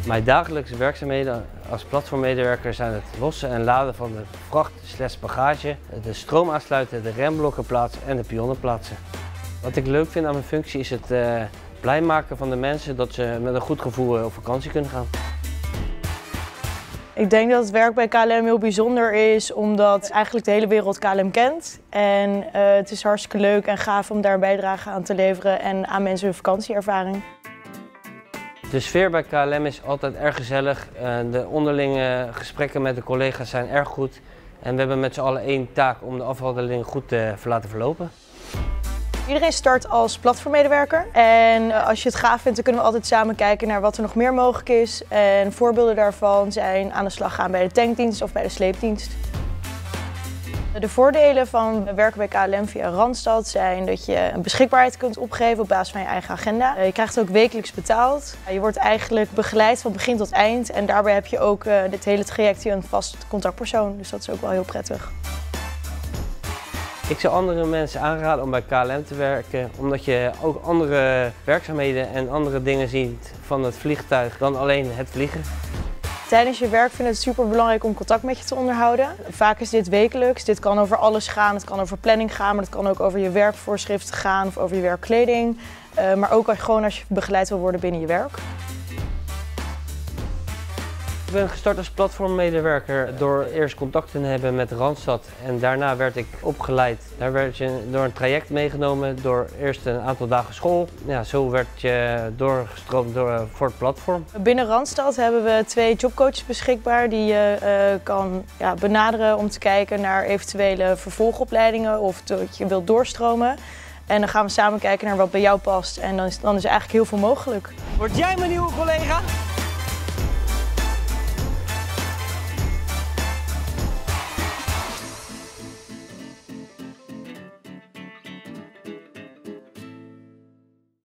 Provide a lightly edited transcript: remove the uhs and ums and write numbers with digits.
Mijn dagelijkse werkzaamheden als platformmedewerker zijn het lossen en laden van de vracht/bagage, de stroom aansluiten, de remblokken plaatsen en de pionnen plaatsen. Wat ik leuk vind aan mijn functie is het blij maken van de mensen dat ze met een goed gevoel op vakantie kunnen gaan. Ik denk dat het werk bij KLM heel bijzonder is, omdat eigenlijk de hele wereld KLM kent. En het is hartstikke leuk en gaaf om daar een bijdrage aan te leveren en aan mensen hun vakantieervaring. De sfeer bij KLM is altijd erg gezellig. De onderlinge gesprekken met de collega's zijn erg goed. En we hebben met z'n allen één taak om de afhandeling goed te laten verlopen. Iedereen start als platformmedewerker. En als je het gaaf vindt, dan kunnen we altijd samen kijken naar wat er nog meer mogelijk is. En voorbeelden daarvan zijn aan de slag gaan bij de tankdienst of bij de sleepdienst. De voordelen van werken bij KLM via Randstad zijn dat je een beschikbaarheid kunt opgeven op basis van je eigen agenda. Je krijgt het ook wekelijks betaald. Je wordt eigenlijk begeleid van begin tot eind en daarbij heb je ook dit hele traject hier een vast contactpersoon. Dus dat is ook wel heel prettig. Ik zou andere mensen aanraden om bij KLM te werken, omdat je ook andere werkzaamheden en andere dingen ziet van het vliegtuig dan alleen het vliegen. Tijdens je werk vind ik het super belangrijk om contact met je te onderhouden. Vaak is dit wekelijks. Dit kan over alles gaan. Het kan over planning gaan, maar het kan ook over je werkvoorschriften gaan of over je werkkleding. Maar ook gewoon als je begeleid wil worden binnen je werk. Ik ben gestart als platformmedewerker door eerst contact te hebben met Randstad en daarna werd ik opgeleid. Daar werd je door een traject meegenomen door eerst een aantal dagen school. Ja, zo werd je doorgestroomd voor het platform. Binnen Randstad hebben we 2 jobcoaches beschikbaar die je kan benaderen om te kijken naar eventuele vervolgopleidingen of dat je wilt doorstromen. En dan gaan we samen kijken naar wat bij jou past en dan is eigenlijk heel veel mogelijk. Word jij mijn nieuwe collega?